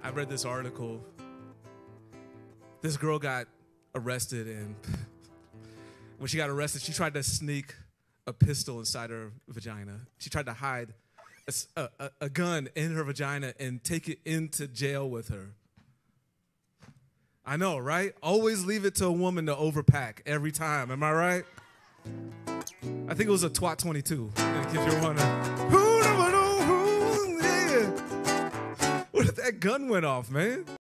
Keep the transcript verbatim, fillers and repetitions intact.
I read this article. This girl got arrested, and when she got arrested, she tried to sneak a pistol inside her vagina. She tried to hide a, a, a gun in her vagina and take it into jail with her. I know, right? Always leave it to a woman to overpack every time. Am I right? I think it was a twat twenty-two. If you're wondering, who, who, who, yeah. What if that gun went off, man?